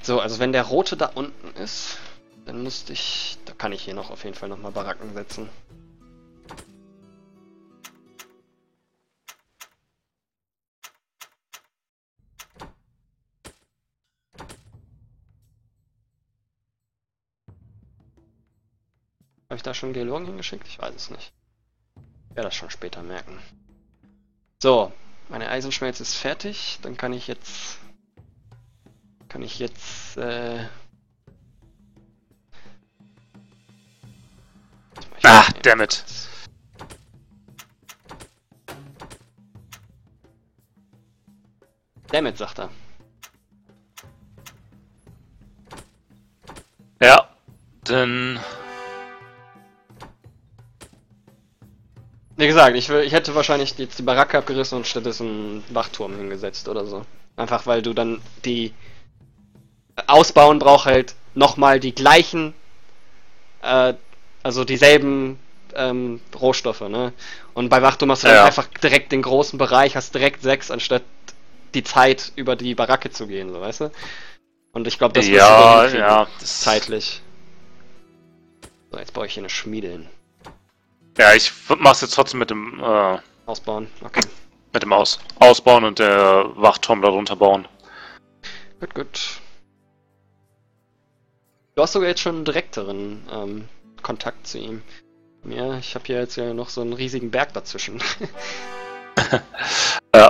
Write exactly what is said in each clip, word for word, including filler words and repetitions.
So, also wenn der rote da unten ist, dann müsste ich... Da kann ich hier noch auf jeden Fall nochmal Baracken setzen. Habe ich da schon Geologen hingeschickt? Ich weiß es nicht. Ich werde das schon später merken. So, meine Eisenschmelze ist fertig. Dann kann ich jetzt... Kann ich jetzt... Äh... Ah, dammit. Dammit, sagt er. Ja, dann... Wie gesagt, ich, will, ich hätte wahrscheinlich jetzt die Baracke abgerissen und stattdessen einen Wachturm hingesetzt oder so. Einfach weil du dann die... Ausbauen braucht halt nochmal die gleichen... Äh, also dieselben ähm, Rohstoffe, ne? Und bei Wachturm hast du dann Ja. einfach direkt den großen Bereich, hast direkt sechs, anstatt die Zeit über die Baracke zu gehen, so, weißt du? Und ich glaube, das wirst du Ja, dann hinkriegen, ja, das... zeitlich. So, jetzt baue ich hier eine Schmiede hin. Ja, ich mach's jetzt trotzdem mit dem, äh, Ausbauen, okay. mit dem Aus Ausbauen und der Wachturm darunter bauen. Gut, gut. Du hast sogar jetzt schon einen direkteren ähm, Kontakt zu ihm. Ja, ich habe hier jetzt ja noch so einen riesigen Berg dazwischen. Ja.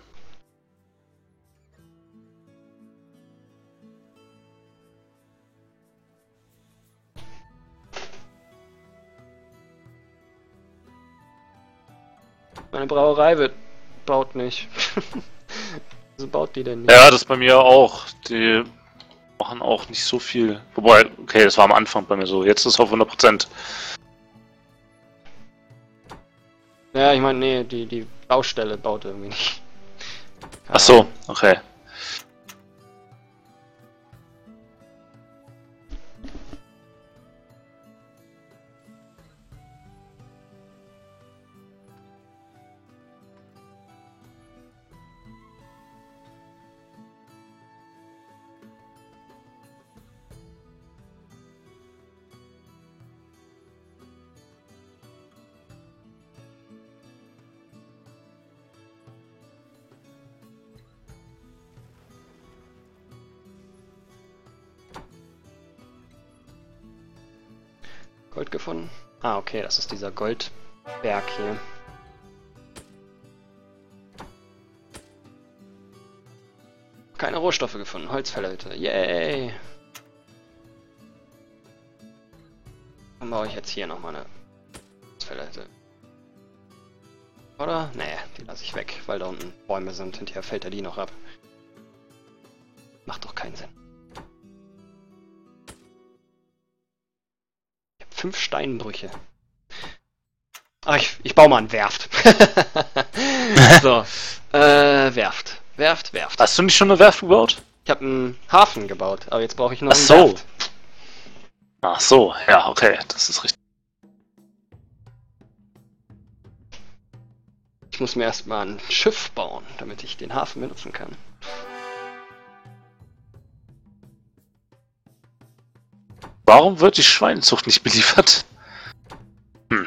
Meine Brauerei wird... baut nicht. Wieso baut die denn nicht? Ja, das bei mir auch. Die machen auch nicht so viel. Wobei, okay, das war am Anfang bei mir so. Jetzt ist es auf hundert Prozent. Ja, ich meine, nee, die, die Baustelle baut irgendwie nicht. Ach so, okay. Gold gefunden? Ah, okay, das ist dieser Goldberg hier. Keine Rohstoffe gefunden. Holzfällerhütte. Yay! Dann baue ich jetzt hier nochmal eine Holzfällerhütte. Oder? Nee, die lasse ich weg, weil da unten Bäume sind. Hinterher fällt er die noch ab. Macht doch keinen Sinn. Ich habe fünf Steinbrüche. Ach, ich, ich baue mal eine Werft. So, äh, Werft. Werft, Werft. Hast du nicht schon eine Werft gebaut? Ich habe einen Hafen gebaut, aber jetzt brauche ich noch Ach eine so. Werft. Ach so, ja, okay, das ist richtig. Ich muss mir erstmal ein Schiff bauen, damit ich den Hafen benutzen kann. Warum wird die Schweinezucht nicht beliefert? Hm.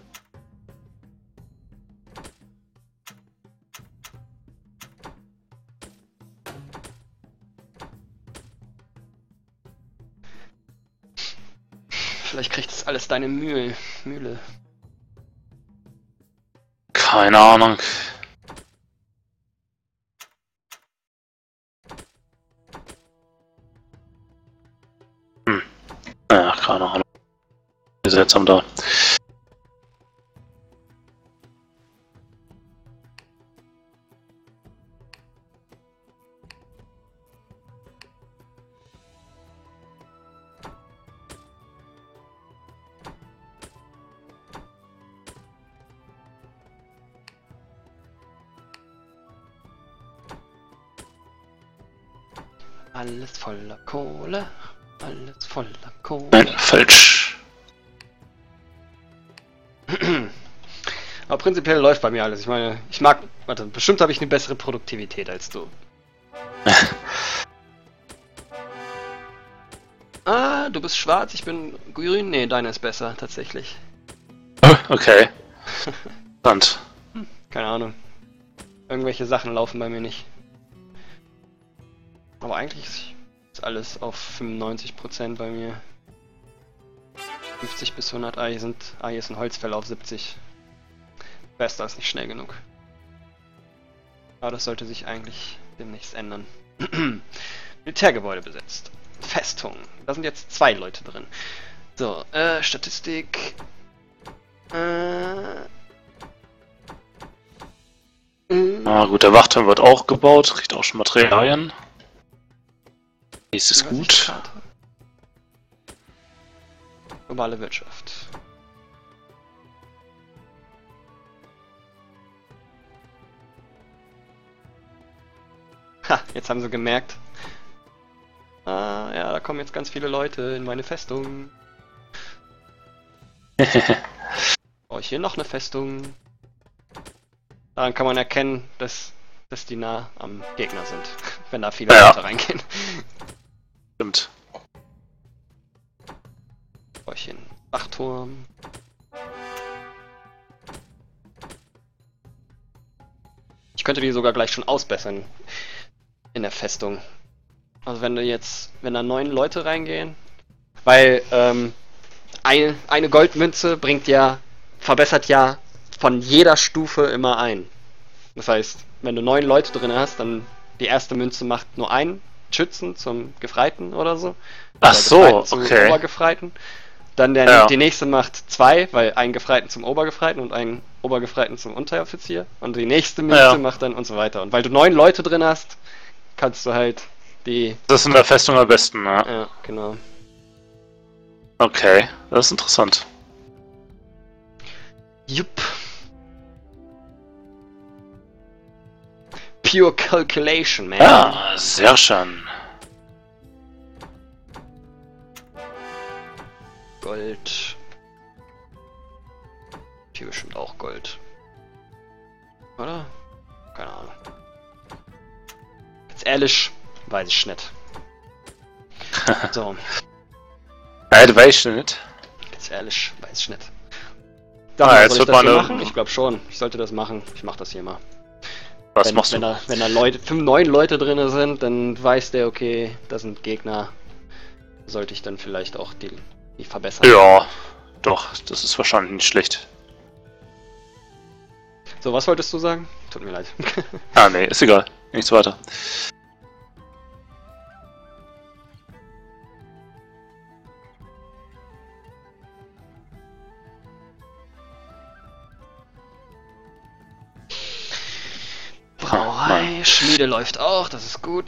Vielleicht kriegt das alles deine Mühle. Mühle. Keine Ahnung. Hm. Ja, keine Ahnung. Seltsam da. Alles voller Kohle. Alles voller Kohle. Nein, falsch. Aber prinzipiell läuft bei mir alles. Ich meine, ich mag... Warte, bestimmt habe ich eine bessere Produktivität als du. Ah, du bist schwarz, ich bin grün. Nee, deine ist besser, tatsächlich. Okay. Spannend. Keine Ahnung. Irgendwelche Sachen laufen bei mir nicht. Aber eigentlich ist alles auf fünfundneunzig Prozent bei mir. fünfzig bis hundert. Ah, hier, sind, ah, hier ist ein Holzfäller auf siebzig. Bester ist nicht schnell genug. Aber das sollte sich eigentlich demnächst ändern. Militärgebäude besetzt. Festung. Da sind jetzt zwei Leute drin. So, äh, Statistik. Äh. Na gut, der Wachturm wird auch gebaut, kriegt auch schon Materialien. Ist es gut. Globale Wirtschaft. Ha, jetzt haben sie gemerkt. Ah, ja, da kommen jetzt ganz viele Leute in meine Festung. Oh, hier noch eine Festung. Daran kann man erkennen, dass, dass die nah am Gegner sind, wenn da viele ja. Leute reingehen. Stimmt. Bäuchchen. Wachturm. Ich könnte die sogar gleich schon ausbessern in der Festung. Also wenn du jetzt, wenn da neun Leute reingehen, weil ähm, eine, eine Goldmünze bringt ja, verbessert ja von jeder Stufe immer ein. Das heißt, wenn du neun Leute drin hast, dann die erste Münze macht nur einen Schützen zum Gefreiten oder so. Ach oder so, Gefreiten zum okay. Obergefreiten. Dann der, Ja. die nächste macht zwei, weil ein Gefreiten zum Obergefreiten und ein Obergefreiten zum Unteroffizier. Und die nächste Münze Ja. macht dann und so weiter. Und weil du neun Leute drin hast, kannst du halt die... Das ist in der Festung am besten, ne? Ja, genau. Okay, das ist interessant. Jupp. Pure Calculation, man. Ja, sehr schön. Gold. Hier bestimmt auch Gold. Oder? Keine Ahnung. Jetzt ehrlich, weiß ich nicht. So, Ja, du weißt nicht. jetzt ehrlich, weiß ich nicht. Ah, Sag mal, jetzt soll ich wird das hier meine- machen? Ich glaube schon. Ich sollte das machen. Ich mach das hier mal. Was wenn, machst wenn du? Da, wenn da Leute, fünf, neun Leute drin sind, dann weiß der, okay, das sind Gegner. Sollte ich dann vielleicht auch die, die verbessern. Ja, doch, das ist wahrscheinlich nicht schlecht. So, was wolltest du sagen? Tut mir leid. Ah, nee, ist egal. Nichts weiter. Brauerei, Schmiede läuft auch, das ist gut.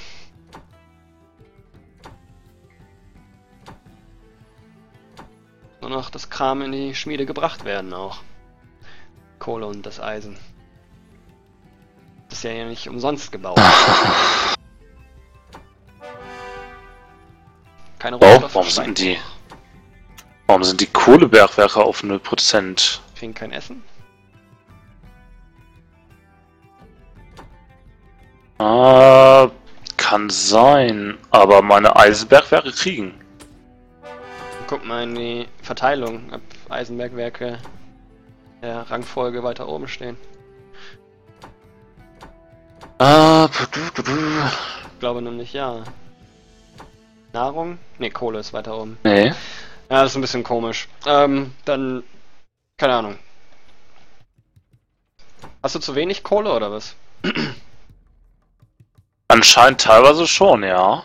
Nur noch das Kram in die Schmiede gebracht werden auch. Kohle und das Eisen. Das ist ja nicht umsonst gebaut. Keine Oh, Rohstoffe. warum Stein- sind die? Warum sind die Kohlebergwerke auf null Prozent? Kriegen kein Essen? Ah, kann sein. Aber meine Eisenbergwerke kriegen. Guck mal in die Verteilung, ob Eisenbergwerke der Rangfolge weiter oben stehen. Ah, Ich glaube nämlich ja. Nahrung? Ne, Kohle ist weiter oben. nee. Ja, das ist ein bisschen komisch. Ähm, dann... Keine Ahnung. Hast du zu wenig Kohle oder was? Anscheinend teilweise schon, ja.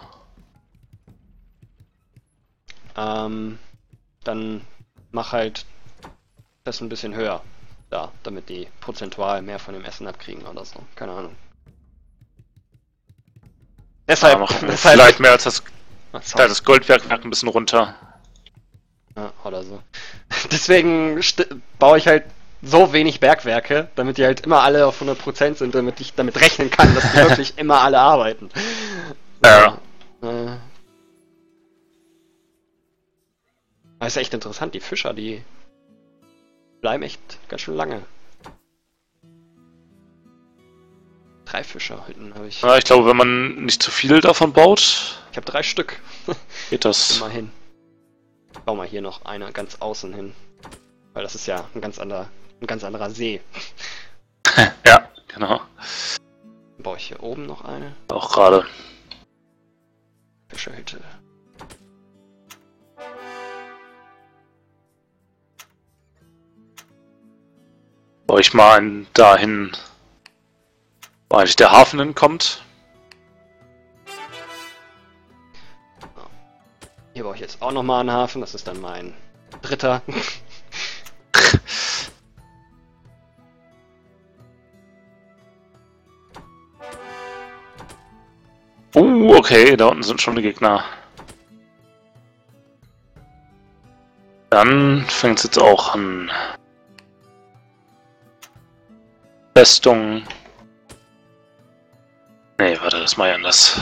Ähm, dann mach halt das ein bisschen höher. Da, damit die prozentual mehr von dem Essen abkriegen oder so. Keine Ahnung. Deshalb... Ja, machen wir deshalb vielleicht mehr als das, Ah, ja, sorry. das Goldbergwerk ein bisschen runter. Ja, oder so. Deswegen st- baue ich halt so wenig Bergwerke, damit die halt immer alle auf hundert Prozent sind, damit ich damit rechnen kann, dass die wirklich immer alle arbeiten. Ja. Äh. Aber ist echt interessant, die Fischer, die bleiben echt ganz schön lange. Drei Fischerhütten habe ich. Ja, ich glaube, wenn man nicht zu viel davon baut, Ich habe drei Stück. geht das. Immerhin. Bau mal hier noch eine ganz außen hin. Weil das ist ja ein ganz anderer, ein ganz anderer See. Ja, genau. Dann baue ich hier oben noch eine. Auch gerade. Fischerhütte. Baue ich mal einen dahin, wo eigentlich der Hafen hinkommt. Hier baue ich jetzt auch nochmal einen Hafen. Das ist dann mein dritter. Uh, okay, da unten sind schon die Gegner. Dann fängt es jetzt auch an. Festung. Nee, warte, das mache ich anders.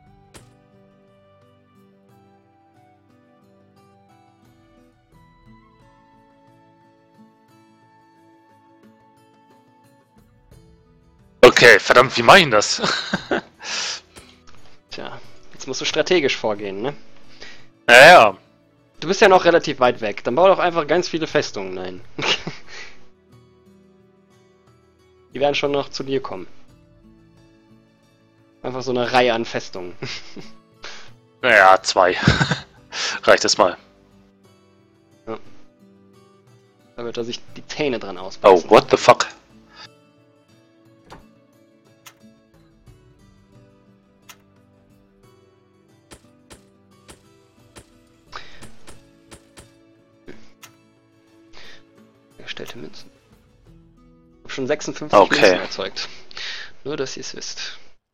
Okay, verdammt, wie mache ich denn das? Tja, jetzt musst du strategisch vorgehen, ne? Naja, Du bist ja noch relativ weit weg. Dann bau doch einfach ganz viele Festungen ein. Die werden schon noch zu dir kommen. Einfach so eine Reihe an Festungen. naja, zwei. Reicht das mal. Da wird er sich die Zähne dran Oh, ausbeißen. what the fuck? Gestellte Münzen. Ich habe schon sechsundfünfzig Okay. Münzen erzeugt. Nur, dass ihr es wisst.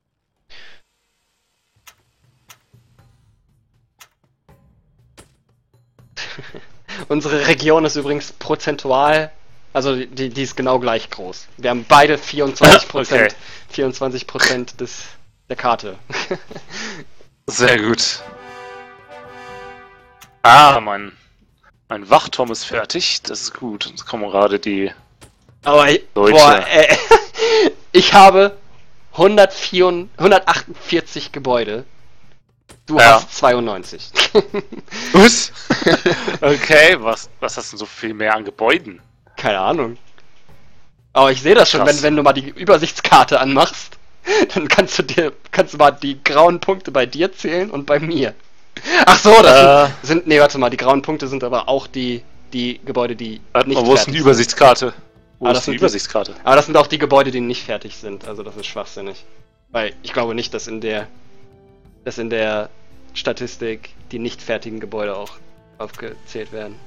Unsere Region ist übrigens prozentual, also die, die ist genau gleich groß. Wir haben beide vierundzwanzig Prozent, Okay. vierundzwanzig Prozent des, der Karte. Sehr gut. Ah, mein, mein Wachturm ist fertig. Das ist gut. Jetzt kommen gerade die... Aber ich, Leute. boah, äh, ich habe hundertvier, hundertachtundvierzig Gebäude. Du Ja. hast zweiundneunzig. Was? Okay, was, was hast du denn so viel mehr an Gebäuden? Keine Ahnung. Aber ich sehe das schon, Krass. wenn, wenn du mal die Übersichtskarte anmachst, dann kannst du dir, kannst du mal die grauen Punkte bei dir zählen und bei mir. Ach so, das Äh. sind, sind, nee, warte mal, die grauen Punkte sind aber auch die, die Gebäude, die Warte nicht mal, wo ist denn die fertig sind. Übersichtskarte? Wo Ah, das ist die sind- Übersichtskarte? Aber das sind auch die Gebäude, die nicht fertig sind, also das ist schwachsinnig. Weil ich glaube nicht, dass in der, dass in der Statistik die nicht fertigen Gebäude auch aufgezählt werden.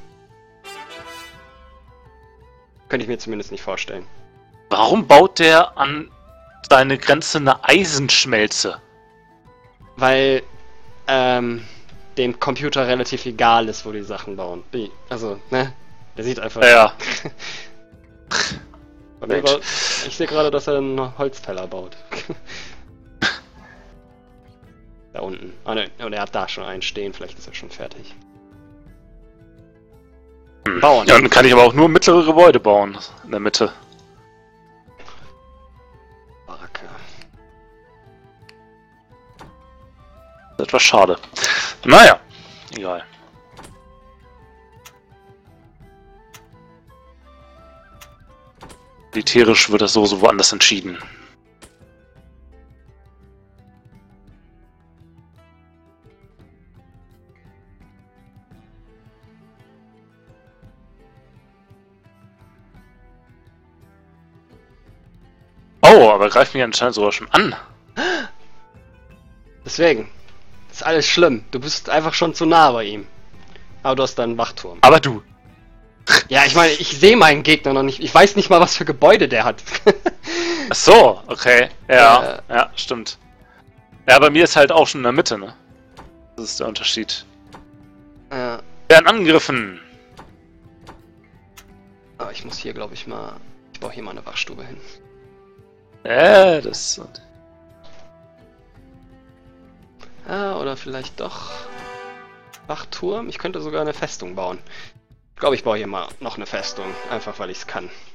Könnte ich mir zumindest nicht vorstellen. Warum baut der an seine Grenze eine Eisenschmelze? Weil ähm, dem Computer relativ egal ist, wo die Sachen bauen. Wie- Also, ne? Der sieht einfach. Ja, Bei mir Mensch. baut- ich sehe gerade, dass er einen Holzfäller baut. Da unten. Ah, ne, und er hat da schon einen stehen, vielleicht ist er schon fertig. Hm. Bauern. Ja, dann kann ich aber auch nur mittlere Gebäude bauen. In der Mitte. Baracke. Das ist etwas schade. Naja, egal. Militärisch wird das so so woanders entschieden. Oh, aber greift mich anscheinend sogar schon an. Deswegen. Ist alles schlimm. Du bist einfach schon zu nah bei ihm. Aber du hast da einen Wachturm. Aber du. Ja, ich meine, ich sehe meinen Gegner noch nicht. Ich weiß nicht mal, was für Gebäude der hat. Ach so, okay. Ja, Äh. ja, stimmt. Ja, bei mir ist halt auch schon in der Mitte, ne? Das ist der Unterschied. Ja. Werden angegriffen. Aber ich muss hier, glaube ich, mal... Ich baue hier mal eine Wachstube hin. Äh, das... Ah, oder vielleicht doch... Wachturm? Ich könnte sogar eine Festung bauen. Ich glaube, ich baue hier mal noch eine Festung. Einfach, weil ich es kann.